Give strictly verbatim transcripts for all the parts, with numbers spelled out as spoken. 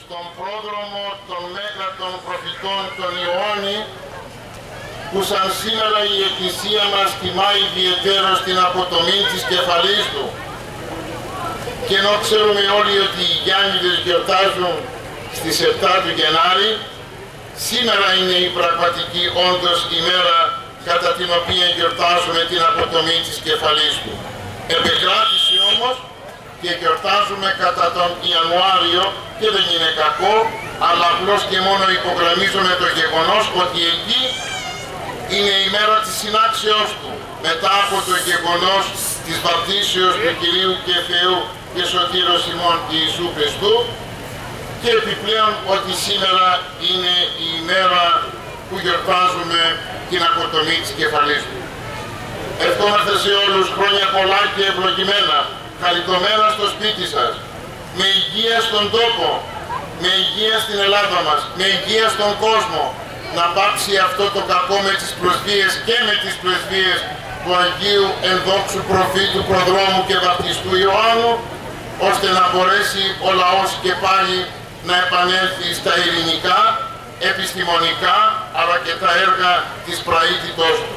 στον πρόδρομο των μέγατων προφητών των Ιωάννη, που σαν σήμερα η Εκκλησία μας τιμά ιδιαιτέρως την αποτομή της κεφαλής του. Και ενώ ξέρουμε όλοι ότι οι Γιάννηδες γιορτάζουν στις επτά του Γενάρη, σήμερα είναι η πραγματική όντως ημέρα κατά την οποία γιορτάζουμε την αποτομή της κεφαλής του. Επικράτηση όμως και γιορτάζουμε κατά τον Ιανουάριο και δεν είναι κακό, αλλά απλώς και μόνο υπογραμμίζουμε το γεγονός ότι εκεί είναι η μέρα της συνάξεώς του, μετά από το γεγονός της βαπτίσεως του Κυρίου και Θεού και Σωτήρος ημών Ιησού Χριστού, και επιπλέον ότι σήμερα είναι η ημέρα που γιορτάζουμε την αποτομή της κεφαλής του. Ευχόμαστε σε όλους χρόνια πολλά και ευλογημένα, χαριτωμένα στο σπίτι σας, με υγεία στον τόπο, με υγεία στην Ελλάδα μας, με υγεία στον κόσμο, να πάψει αυτό το κακό με τις προσβίες και με τις πρεσβείες του Αγίου Ενδόξου Προφήτου Προδρόμου και Βαπτιστού Ιωάννου, ώστε να μπορέσει ο λαός και πάλι να επανέλθει στα ειρηνικά, επιστημονικά, αλλά και τα έργα της πραήτητός του.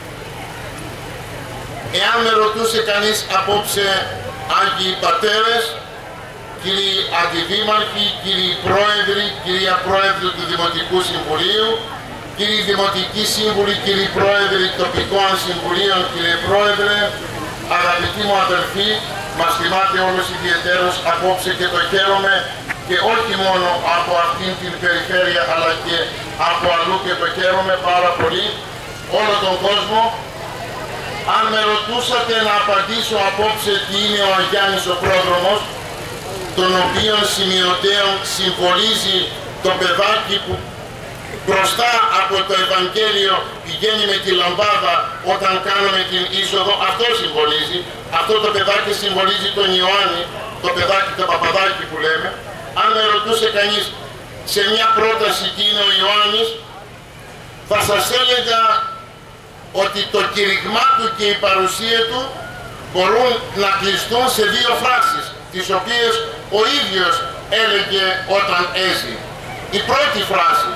Εάν με ρωτούσε κανείς απόψε, Άγιοι Πατέρες, κύριοι Αντιδήμαρχοι, κύριοι Πρόεδροι, κυρία Πρόεδροι του Δημοτικού Συμβουλίου, κύριοι Δημοτικοί Σύμβουλοι, κύριοι Πρόεδροι τοπικών Συμβουλίων, κύριε Πρόεδρε, αγαπητοί μου αδελφοί, μας θυμάται όλους ιδιαιτέρως απόψε και το χαίρομαι, και όχι μόνο από αυτήν την περιφέρεια αλλά και από αλλού, και το χαίρομαι πάρα πολύ όλο τον κόσμο. Αν με ρωτούσατε να απαντήσω απόψε τι είναι ο Αγιάννης ο Πρόδρομος, τον οποίον σημειωτέων συμβολίζει το παιδάκι που μπροστά από το Ευαγγέλιο πηγαίνει με τη λαμπάδα όταν κάνουμε την είσοδο, αυτό συμβολίζει, αυτό το παιδάκι συμβολίζει τον Ιωάννη, το παιδάκι, το παπαδάκι που λέμε. Αν με ρωτούσε κανείς σε μια πρόταση τι είναι ο Ιωάννης, θα σας έλεγα ότι το κηρυγμά του και η παρουσία του μπορούν να κλειστούν σε δύο φράσεις, τις οποίες ο ίδιος έλεγε όταν έζει. Η πρώτη φράση: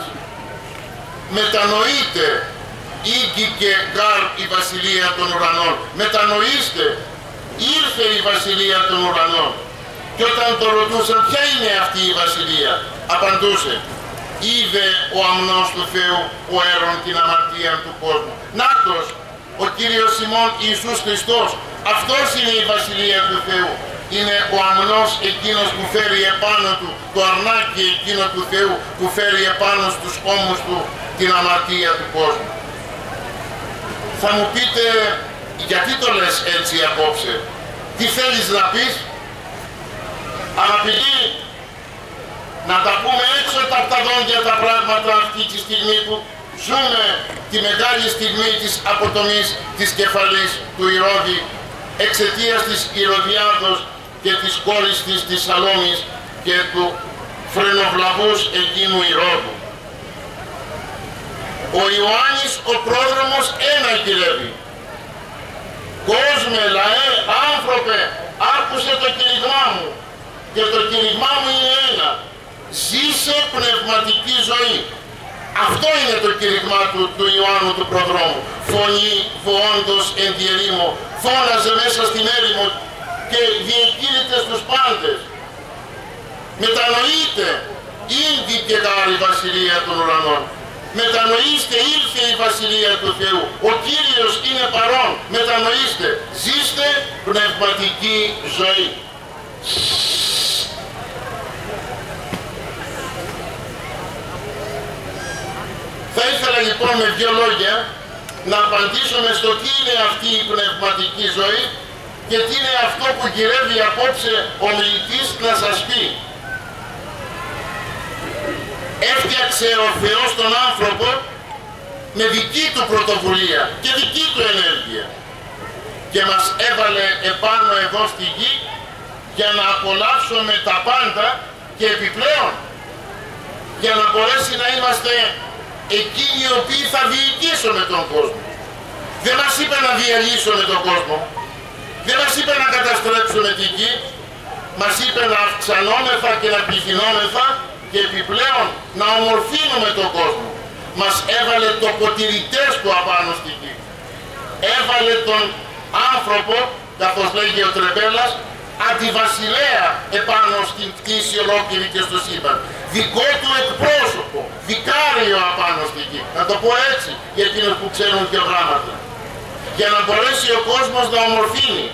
μετανοείτε, ήγηκε γάρ η βασιλεία των ουρανών. Μετανοήστε, ήρθε η βασιλεία των ουρανών. Και όταν το ρωτούσαν ποια είναι αυτή η βασιλεία, απαντούσε: είδε ο αμνός του Θεού ο έρων την αμαρτία του κόσμου. Νάτος, ο Κύριος ημών Ιησούς Χριστός, αυτός είναι η βασιλεία του Θεού. Είναι ο αμνός εκείνος που φέρει επάνω του, το αρνάκι εκείνο του Θεού που φέρει επάνω στους ώμους του την αμαρτία του κόσμου. Θα μου πείτε, γιατί το λες έτσι απόψε, τι θέλεις να πεις? Αγαπητοί, να τα πούμε έξω από τα δόντια τα πράγματα αυτή τη στιγμή που ζούμε τη μεγάλη στιγμή της αποτομής της κεφαλής του Ηρώδη εξαιτίας της Ηρωδιάδος και της κόρης της της Σαλόμης και του φρενοβλαβούς εκείνου Ηρώδου. Ο Ιωάννης ο Πρόδρομος ένα κηρεύει: κόσμε, λαέ, άνθρωπε, άκουσε το κηρυγμά μου, και το κηρυγμά μου είναι ένα: ζήσε πνευματική ζωή. Αυτό είναι το κηρυγμά του, του Ιωάννου του Προδρόμου. Φωνή βοόντος εν τη ερήμο, φώναζε μέσα στην έρημο και διεκήρυτε στους πάντες: μετανοείτε, ήγηκε και η βασιλεία των ουρανών. Μετανοήστε, ήρθε η βασιλεία του Θεού. Ο Κύριος είναι παρόν. Μετανοήστε, ζήστε πνευματική ζωή. Θα ήθελα λοιπόν με δύο λόγια να απαντήσουμε στο τι είναι αυτή η πνευματική ζωή και τι είναι αυτό που γυρεύει απόψε ο μιλητής να σας πει. Έφτιαξε ο Θεός τον άνθρωπο με δική του πρωτοβουλία και δική του ενέργεια και μας έβαλε επάνω εδώ στη γη για να απολαύσουμε τα πάντα και επιπλέον για να μπορέσει να είμαστε εκείνοι οι οποίοι θα διοικήσουμε τον κόσμο. Δεν μας είπε να διαλύσουμε τον κόσμο, δεν μας είπε να καταστρέψουμε τη γη, μας είπε να αυξανόμεθα και να πληθυνόμεθα και επιπλέον να ομορφύνουμε τον κόσμο. Μας έβαλε τοποτηρητές του απάνω στη γη. Έβαλε τον άνθρωπο, καθώς λέγει ο Τρεμπέλας, αντιβασιλέα επάνω στην κτήση ολόκληρη και στο σύμπαν. Δικό του εκπρόσωπο, δικάριο απάνω στη γη. Να το πω έτσι για εκείνους που ξέρουν πιο γράμματα. Για να μπορέσει ο κόσμος να ομορφύνει.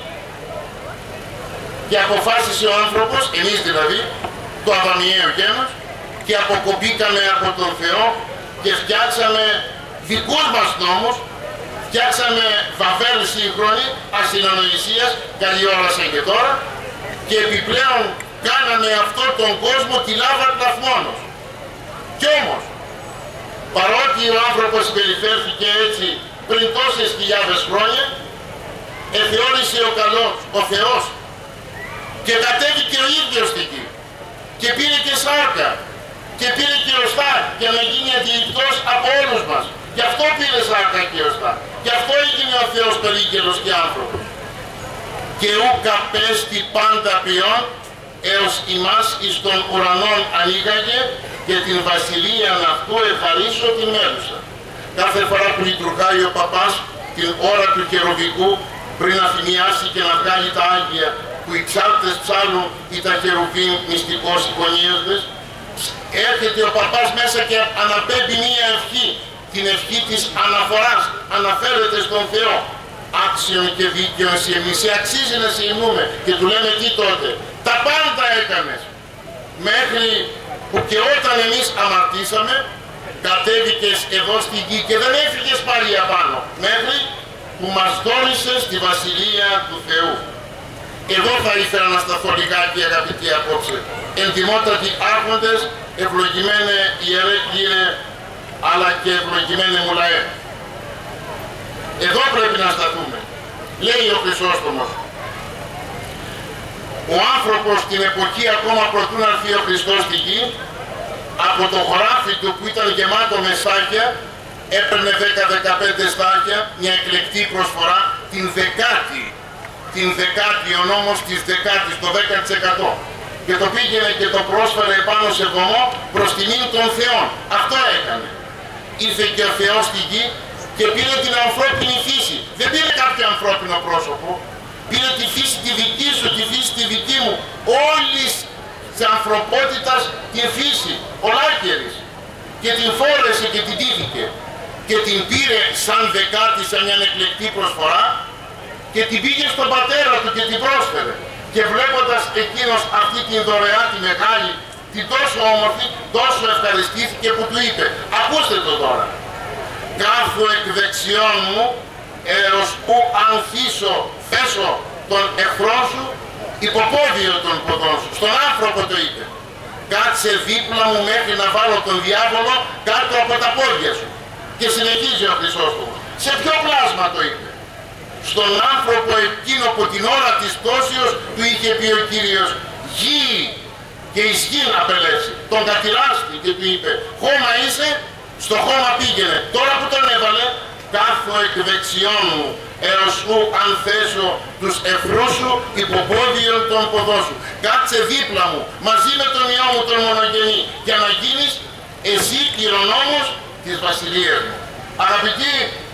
Και αποφάσισε ο άνθρωπος, εμείς δηλαδή, το αδαμιαίο γένος, και αποκοπήκαμε από τον Θεό και φτιάξαμε δικούς μας νόμους, φτιάξαμε Βαβέλ σύγχρονη, ασυνονοησίας, καλή ώρα σαν και τώρα, και επιπλέον κάναμε αυτό τον κόσμο τη λάβα πλαθμόνος. Κι όμως, παρότι ο άνθρωπος συμπεριφέρθηκε έτσι πριν τόσες χιλιάδες χρόνια, εθεώρησε ο καλός, ο Θεός, και κατέβηκε ο ίδιος στη γη και πήρε και σάρκα και πήρε και οστά για να γίνει αντιληπτός από όλους μας. Γι' αυτό πήρε σάρκα και οστά. Γι' αυτό έγινε ο Θεός περίγελος και άνθρωπος. Και ούκα πέστη πάντα ποιόν έως ημάς εις των ουρανών ανοίγαγε και την βασιλεία αυτού ευχαρίσω τη μέλουσα. Κάθε φορά που λειτουργάει ο παπάς την ώρα του χερουβικού πριν να θυμιάσει και να βγάλει τα Άγια που οι ψάλτες ψάλουν ή τα χερουβίμ μυστικώς εικονίοντες, έρχεται ο παπάς μέσα και αναπέμπει μία ευχή, την ευχή της αναφοράς, αναφέρεται στον Θεό. Άξιον και δίκαιον σε εμείς, σε αξίζει να σε ημούμε. Και του λέμε τι τότε, τα πάντα έκανες. Μέχρι που και όταν εμείς αμαρτήσαμε, κατέβηκες εδώ στη γη και δεν έφυγες πάλι απάνω, μέχρι που μας δόνησες στη Βασιλεία του Θεού. Εδώ θα ήθελα να σταθώ λιγάκι, αγαπητοί, απόψε. Εντιμότατοι άρχοντες, ευλογημένε Ιερέ Κύριε, αλλά και ευλογημένε μου λαέ. Εδώ πρέπει να σταθούμε. Λέει ο Χρυσόστομος, ο άνθρωπος την εποχή ακόμα προτού να έρθει ο Χριστός στη γη, από το χωράφι του που ήταν γεμάτο με στάχια, έπαιρνε δέκα με δεκαπέντε στάχια, μια εκλεκτή προσφορά, την δεκάτη. Την δεκάτη, ο νόμος της δεκάτης, το δέκα τοις εκατό. Και το πήγαινε και το πρόσφερε επάνω σε βωμό προς τιμήν των Θεών. Αυτό έκανε. Ήρθε και ο Θεός στη γη και πήρε την ανθρώπινη φύση. Δεν πήρε κάποιο ανθρώπινο πρόσωπο. Πήρε τη φύση τη δική σου, τη φύση τη δική μου. Όλης της ανθρωπότητας την φύση, ολάκερης. Και την φόρεσε και την τύχηκε. Και την πήρε σαν δεκάτη, σαν μια εκλεκτή προσφορά, και την πήγε στον πατέρα του και την πρόσφερε. Και βλέποντας εκείνος αυτή την δωρεά, τη μεγάλη, την τόσο όμορφη, τόσο ευχαριστήθηκε που του είπε, ακούστε το τώρα, κάθω εκ δεξιών μου έως που ανθίσω, θέσω τον εχθρό σου υποπόδιο των ποδών σου. Στον άνθρωπο το είπε. Κάτσε δίπλα μου μέχρι να βάλω τον διάβολο κάτω από τα πόδια σου. Και συνεχίζει ο Χρυσόστομος. Σε ποιο πλάσμα το είπε? Στον άνθρωπο εκείνο που την ώρα της πτώσεως του είχε πει ο Κύριος, γη και εις γη να απελέσει. Τον κατηράστη και του είπε, χώμα είσαι, στο χώμα πήγαινε. Τώρα που τον έβαλε, κάθω εκ δεξιών μου, έως ου αν θέσω τους εχθρούς σου υποπόδιον των ποδών σου. Κάτσε δίπλα μου, μαζί με τον Υιό μου τον μονογενή, για να γίνεις εσύ κληρονόμος της βασιλείας μου. Αγαπητοί,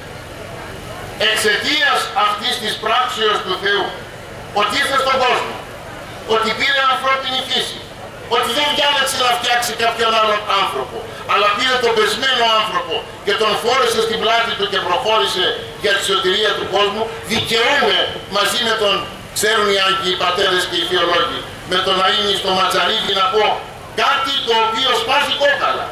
εξαιτίας αυτής της πράξεως του Θεού, ότι ήρθε στον κόσμο, ότι πήρε ανθρώπινη φύση, ότι δεν διάλεξε να φτιάξει κάποιον άλλον άνθρωπο, αλλά πήρε τον πεσμένο άνθρωπο και τον φόρεσε στην πλάτη του και προχώρησε για τη σωτηρία του κόσμου, δικαιούμε μαζί με τον, ξέρουν οι Άγιοι, οι πατέρες και οι θεολόγοι, με τον Αΐνη στο Ματσαρίδι να πω κάτι το οποίο σπάζει κόκαλα.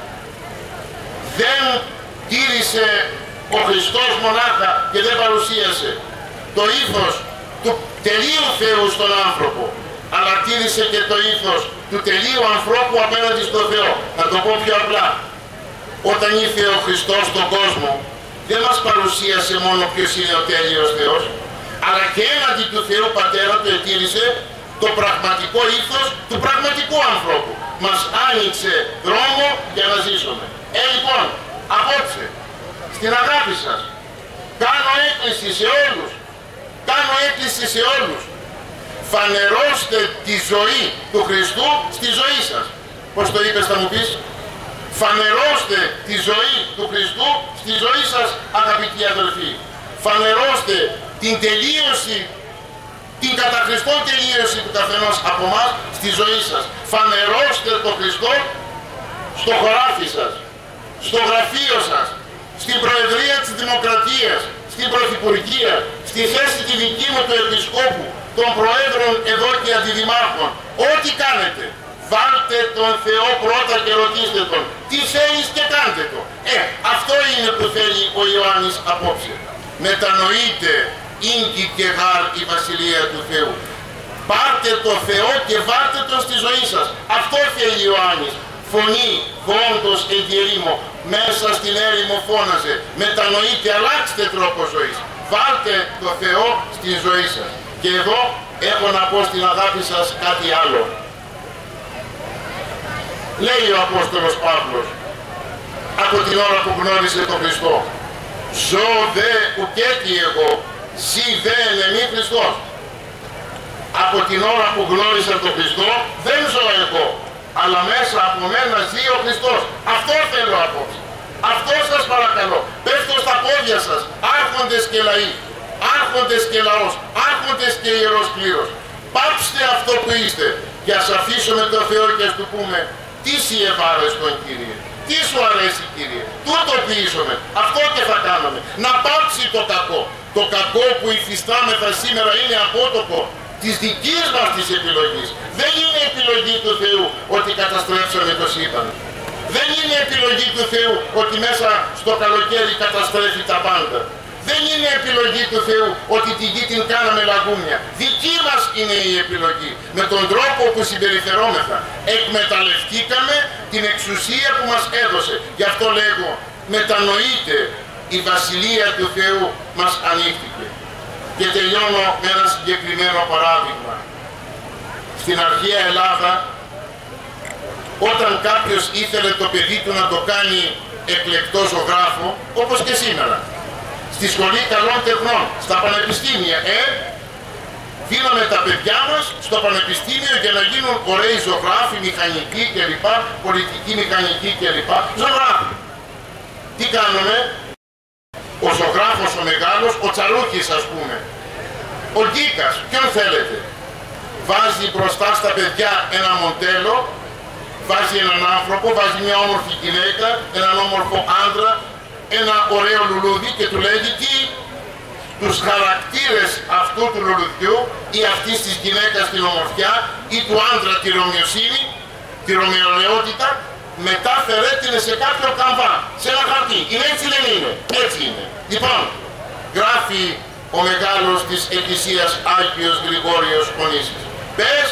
Δεν τήρησε ο Χριστός μονάχα και δεν παρουσίασε το ήθος του τελείου Θεού στον άνθρωπο, αλλά τήρησε και το ήθος του τελείου ανθρώπου απέναντι στον Θεό. Να το πω πιο απλά. Όταν ήρθε ο Χριστός στον κόσμο, δεν μας παρουσίασε μόνο ποιος είναι ο τέλειος Θεός, αλλά και έναντι του Θεού Πατέρα του ετήρησε το πραγματικό ήθος του πραγματικού ανθρώπου. Μας άνοιξε δρόμο για να ζήσουμε. Ε, λοιπόν, απόψε, στην αγάπη σας, κάνω έκκληση σε όλους, κάνω έκκληση σε όλους. Φανερώστε τη ζωή του Χριστού στη ζωή σας. Πώς το είπες θα μου πεις? Φανερώστε τη ζωή του Χριστού στη ζωή σας, αγαπητοί αδελφοί. Φανερώστε την τελείωση, την κατά Χριστόν τελείωση του καθενός από εμάς στη ζωή σας. Φανερώστε τον Χριστό στο χωράφι σας, στο γραφείο σας, στην Προεδρία της Δημοκρατίας, στην Πρωθυπουργία, στη θέση τη δική μου του Επισκόπου, των Προέδρων εδώ και Αντιδημάρχων. Ό,τι κάνετε, βάλτε τον Θεό πρώτα και ρωτήστε τον τι θέλεις και κάντε το. Ε, αυτό είναι που θέλει ο Ιωάννης απόψε. Μετανοείτε ίνκι και γάρ η Βασιλεία του Θεού. Πάρτε το Θεό και βάλτε τον στη ζωή σας. Αυτό θέλει ο Ιωάννης. Φωνή βόντος εν τη ερήμο, μέσα στην έρημο φώναζε. Μετανοείτε, αλλάξτε τρόπο ζωής. Βάλτε το Θεό στη ζωή σας. Και εδώ έχω να πω στην αγάπη σας κάτι άλλο. Λέει ο Απόστολος Παύλος από την ώρα που γνώρισε τον Χριστό, ζω δε ουκέτι εγώ, σι δε εν εμεί Χριστός. Από την ώρα που γνώρισα τον Χριστό δεν ζω εγώ, αλλά μέσα από μένα ζει ο Χριστός. Αυτό θέλω απόψε. Αυτό σας παρακαλώ. Πέφτω στα πόδια σας, άρχοντες και λαοί, άρχοντες και λαός, άρχοντες και ιερός κλήρος. Πάψτε αυτό που είστε και ας αφήσουμε το Θεό και ας του πούμε, τι σοι ευάρεστον Κύριε, τι σου αρέσει Κύριε, τούτο ποιήσουμε, αυτό και θα κάνουμε. Να πάψει το κακό. Το κακό που υφιστάμεθα σήμερα είναι απότοκο της δικής μας της επιλογής. Δεν είναι επιλογή του Θεού ότι καταστρέψαμε το σύμπαν. Δεν είναι επιλογή του Θεού ότι μέσα στο καλοκαίρι καταστρέφει τα πάντα. Δεν είναι επιλογή του Θεού ότι τη γη την κάναμε λαγούμια. Δική μας είναι η επιλογή. Με τον τρόπο που συμπεριφερόμεθα εκμεταλλευτήκαμε την εξουσία που μας έδωσε. Γι' αυτό λέγω, μετανοείτε, η Βασιλεία του Θεού μας ανοίχθηκε. Και τελειώνω με ένα συγκεκριμένο παράδειγμα. Στην αρχαία Ελλάδα, όταν κάποιος ήθελε το παιδί του να το κάνει εκλεκτό ζωγράφο, όπως και σήμερα, στη σχολή καλών τεχνών, στα πανεπιστήμια, ε, δίναμε τα παιδιά μας στο πανεπιστήμιο για να γίνουν ωραίοι ζωγράφοι, μηχανικοί κλπ, πολιτικοί μηχανικοί κλπ. Ζωγράφοι. Τι κάνουμε? Ο ζωγράφος ο μεγάλος, ο Τσαλούκης ας πούμε, ο Γκίκας, ποιον θέλετε? Βάζει μπροστά στα παιδιά ένα μοντέλο, βάζει έναν άνθρωπο, βάζει μια όμορφη γυναίκα, έναν όμορφο άντρα, ένα ωραίο λουλούδι και του λέγει τι? Τους χαρακτήρες αυτού του λουλουδιού ή αυτής της γυναίκας την ομορφιά ή του άντρα τη ρωμιοσύνη, τη ρωμιολαιότητα, μετάφερε την σε κάποιο καμβά, σε ένα χαρτί. Είναι έτσι δεν είναι? Έτσι είναι. Λοιπόν, γράφει ο μεγάλος της Εκκλησίας Άγιος Γρηγόριος Ονήσης. Πες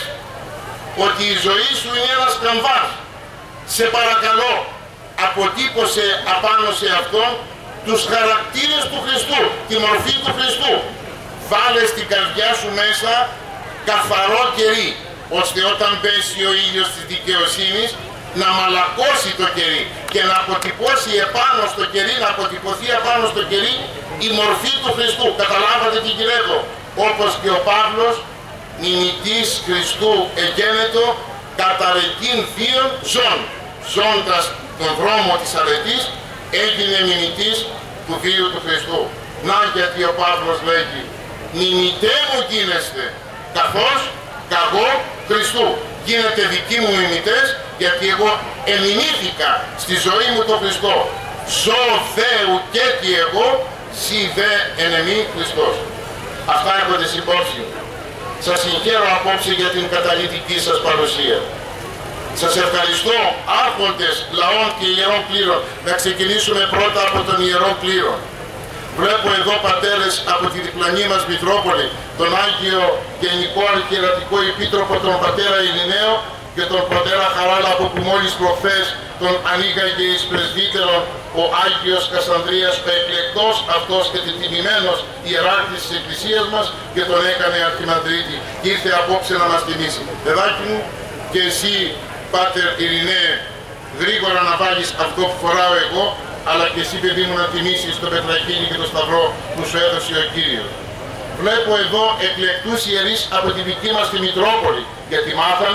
ότι η ζωή σου είναι ένας καμβάς. Σε παρακαλώ, αποτύπωσε απάνω σε αυτόν τους χαρακτήρες του Χριστού, τη μορφή του Χριστού. Βάλε στην καρδιά σου μέσα καθαρό κερί, ώστε όταν πέσει ο ήλιος της δικαιοσύνης να μαλακώσει το κερί και να αποτυπώσει επάνω στο κερί, να αποτυπωθεί επάνω στο κερί η μορφή του Χριστού. Καταλάβατε τι γυρεύω? Όπως και ο Παύλος, μιμητής Χριστού εγένετο, καταρεκήν θείων ζών. Ζώντας τον δρόμο της αρετής, έγινε μιμητής του Βίου του Χριστού. Να γιατί ο Παύλος λέγει, μιμητέ μου γίνεστε, καθώς καγώ Χριστού. Γίνετε δικοί μου μιμητές, γιατί εγώ εμιμήθηκα στη ζωή μου τον Χριστό. Ζω Θεού και τι εγώ, σι δε εν εμή Χριστός. Αυτά έχονται υπόψη. Σας συγχαίρω απόψε για την καταλυτική σας παρουσία. Σας ευχαριστώ, άρχοντες λαών και ιερών κλήρων. Να ξεκινήσουμε πρώτα από τον ιερό κλήρο. Βλέπω εδώ πατέρες από τη διπλανή μας Μητρόπολη, τον Άγιο Γενικό Αρχιερατικό Επίτροπο, τον πατέρα Ειρηναίο και τον πατέρα Χαράλα, από που μόλις προχθές τον ανοίγαγε εις πρεσβύτερον ο Άγιος Κασανδρίας, ο εκλεκτός αυτός και τιμημένος ιεράρχης της Εκκλησίας μας, και τον έκανε Αρχιμανδρίτη. Και ήρθε απόψε να μας τιμήσει. Παιδάκι μου, και εσύ Πάτερ Ειρηναίε, γρήγορα να βάλεις αυτό που φοράω εγώ, αλλά και εσύ παιδί μου να τιμήσεις το πετραχίλι και το σταυρό που σου έδωσε ο Κύριος. Βλέπω εδώ εκλεκτούς ιερείς από τη δική μας τη Μητρόπολη, γιατί μάθαμε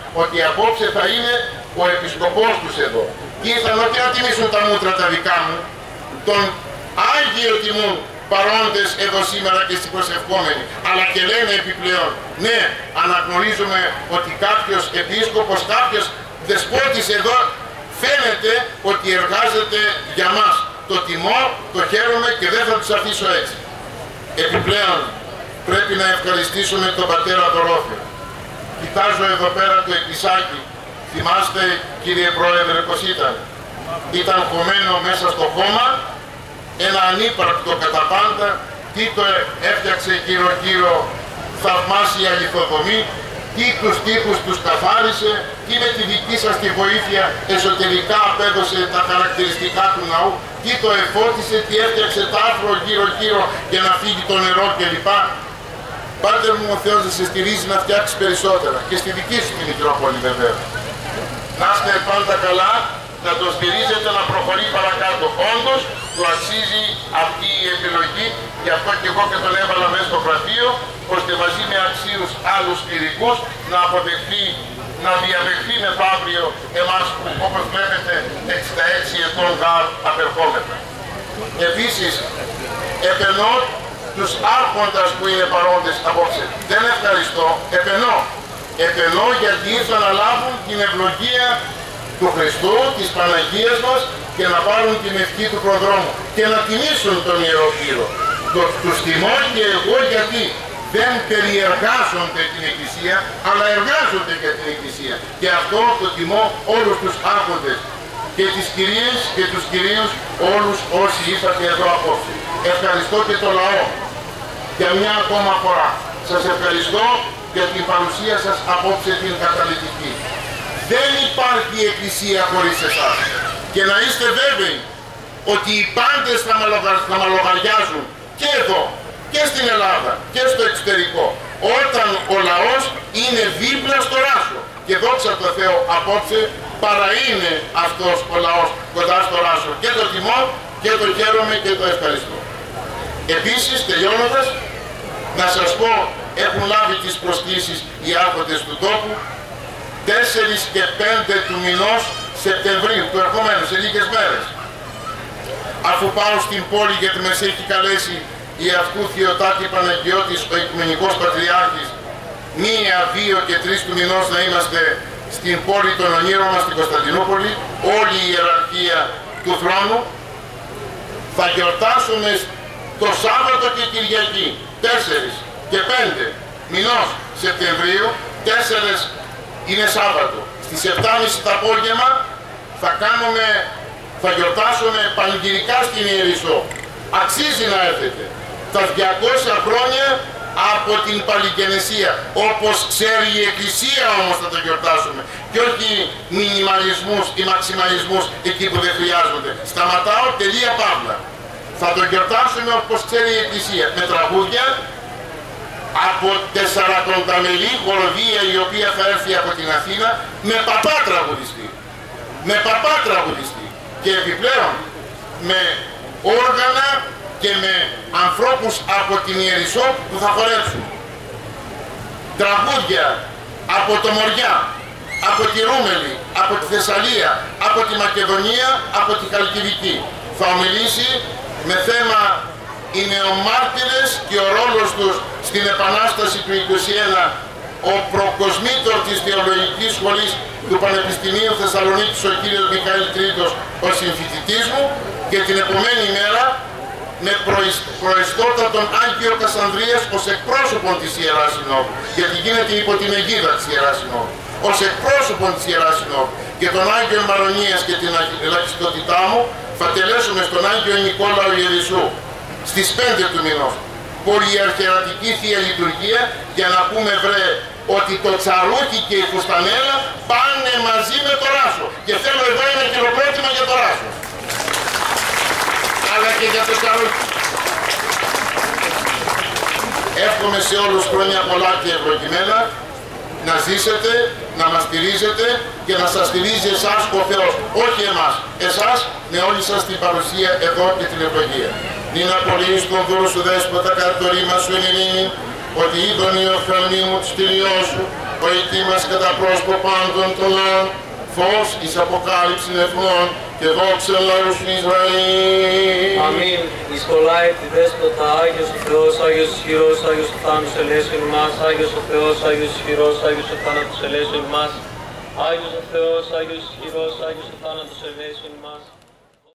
ότι απόψε θα είναι ο επισκοπός τους εδώ. Και ήρθαν όχι να τιμήσουν τα μούτρα τα δικά μου, τον Άγιο τιμούν παρόντες εδώ σήμερα και στην προσευχόμενη, αλλά και λένε επιπλέον, ναι, αναγνωρίζουμε ότι κάποιος επίσκοπος, κάποιος δεσπότης εδώ φαίνεται ότι εργάζεται για μας. Το τιμώ, το χαίρομαι και δεν θα τους αφήσω έτσι. Επιπλέον, πρέπει να ευχαριστήσουμε τον πατέρα Δωρόφιο. Κοιτάζω εδώ πέρα το εκκλησάκι. Θυμάστε, κύριε Πρόεδρε, πως ήταν. Ήταν χωμένο μέσα στο χώμα, ένα ανύπαρκτο κατά πάντα. Τι το έφτιαξε γύρω-γύρω θαυμάσια λιθοδομή, τι τους τοίχους τους καθάρισε, τι με τη δική σας τη βοήθεια εσωτερικά απέδωσε τα χαρακτηριστικά του ναού, τι το εφώτισε, τι έφτιαξε τάφρο γύρω-γύρω για να φύγει το νερό κλπ. Πάτερ μου, ο Θεός να σε στηρίζει να φτιάξει περισσότερα και στη δική σου τη Μητρόπολη βέβαια. Να είστε πάντα καλά, να το στηρίζετε να προχωρεί παρακάτω. Όντως, του αξίζει αυτή η επιλογή, γι' αυτό και εγώ και τον έβαλα μέσα στο γραφείο, ώστε μαζί με αξίους άλλους κληρικούς να αποδεχθεί, να διαδεχθεί μεθαύριο εμάς που, όπως βλέπετε, εξήντα έξι ετών γάρ απερχόμεθα. Επίσης, επενώ τους άρχοντας που είναι παρόντες απόψε. Δεν ευχαριστώ, επενώ. Επενώ γιατί ήρθαν να λάβουν την ευλογία του Χριστού, της Παναγίας μας και να πάρουν την ευχή του προδρόμου και να τιμήσουν τον Ιερό Κύρο. Το, τους τιμώ και εγώ γιατί δεν περιεργάζονται την Εκκλησία, αλλά εργάζονται για την Εκκλησία. Και αυτό το τιμώ όλους τους άρχοντες και τις κυρίες και τους κυρίους όλους όσοι ήρθατε εδώ απόψε. Ευχαριστώ και το λαό για μια ακόμα φορά. Σας ευχαριστώ για την παρουσία σας απόψε την καταλυτική. Δεν υπάρχει Εκκλησία χωρίς εσάς. Και να είστε βέβαιοι ότι οι πάντες θα, μαλογα... θα μαλογαριάζουν και εδώ και στην Ελλάδα και στο εξωτερικό όταν ο λαός είναι δίπλα στο Ράσο. Και δόξα τω Θεώ απόψε παρά είναι αυτός ο λαός κοντά στο Ράσο. Και το τιμώ και το χαίρομαι και το ευχαριστώ. Επίσης, τελειώνοντας, να σας πω, έχουν λάβει τις προσκλήσεις οι άρχοντες του τόπου τέσσερις και πέντε του μηνός Σεπτεμβρίου, του ερχομένου, σε λίγες μέρες. Αφού πάω στην πόλη γιατί με έχει καλέσει η αυτού Θεοτάκη Παναγιώτης, ο Οικουμενικός Πατριάρχης, μία, δύο και τρεις του μηνός να είμαστε στην πόλη των ονείρων μας, στην Κωνσταντινούπολη, όλη η ιεραρχία του θρόνου. Θα γιορτάσουμε το Σάββατο και Κυριακή, τέσσερις και πέντε μηνός Σεπτεμβρίου, τέσσερις είναι Σάββατο. Στις επτά και μισή το απόγευμα θα κάνουμε, θα γιορτάσουμε πανηγυρικά στην Ιερισσό. Αξίζει να έρθετε. Τα διακόσια χρόνια από την Παλιγενεσία. Όπως ξέρει η Εκκλησία όμως θα το γιορτάσουμε. Και όχι μινιμαλισμούς ή μαξιμαλισμούς εκεί που δεν χρειάζονται. Σταματάω, τελεία, παύλα. Θα το γιορτάσουμε όπως ξέρει η Εκκλησία. Με τραγούδια από τεσσαρακονταμελή χοροδία η οποία θα έρθει από την Αθήνα με παπά τραγουδιστή. Με παπά τραγουδιστή. Και επιπλέον με όργανα και με ανθρώπους από την Ιερισσό που θα χορέψουν. Τραγούδια από το Μοριά, από τη Ρούμελη, από τη Θεσσαλία, από τη Μακεδονία, από τη Χαλκιδική. Θα ομιλήσει με θέμα οι νεομάρτυρες και ο ρόλος τους στην Επανάσταση του είκοσι ένα, ο προκοσμήτωρ της Θεολογικής Σχολής του Πανεπιστημίου Θεσσαλονίκης, ο κύριος Μιχαήλ Τρίτος, ο συμφοιτητής μου, και την επομένη μέρα με προεστότατον Άγιο Κασανδρίας ως εκπρόσωπον της Ιεράς Συνόδου, γιατί γίνεται υπό την αιγίδα της Ιεράς Συνόδου, ως εκπρόσωπον της Ιεράς Συνόδου, και τον Άγιο Μαρονίας και την ελαχιστότητά μου θα τελέσουμε στον Άγιο Νικόλαο Ιερισσού στις πέντε του μηνός πολυαρχαιρατική Θεία Λειτουργία, για να πούμε βρε ότι το τσαρούκι και η φουστανέλα πάνε μαζί με το Ράσο, και θέλω εδώ ένα χειροκρότημα για το Ράσο αλλά και για το τσαρούκι. Εύχομαι σε όλους χρόνια πολλά και ευλογημένα, να ζήσετε, να μας στηρίζετε και να σας στηρίζει εσάς ο Θεός, όχι εμάς, εσάς με όλη σας την παρουσία εδώ και την ευλογία. Νίνα απολύεις τον δώρο σου δέσποτα κατά το ρήμα σου εν ειρήνη, ότι είδον η οφθαλμή μου της τηλιός σου, ο ετοίμας κατά πρόσωπο πάντων των λαών, φως εις αποκάλυψη εθνών και δόξα λαούς του Ισραήλ. Αμήν. Εις κολλάει τη δέσποτα, Άγιος ο Θεός, Άγιος ισχυρός, Άγιος ο θάνατος ελέησον ημάς, Άγιος ο Θεός, Άγιος ισχυρός, Άγιος ο θάνατος ελέησον ημάς, Άγιος ο Θεός, Άγιος ισχυρός, Άγιος ο θάνατος ελέησον ημάς.